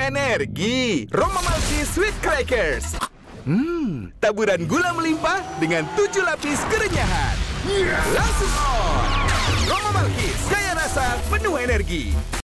energi. Roma Malkis Sweet Crackers. Taburan gula melimpah dengan 7 lapis kerenyahan. Langsung on! Roma Malkis, kaya rasa, penuh energi.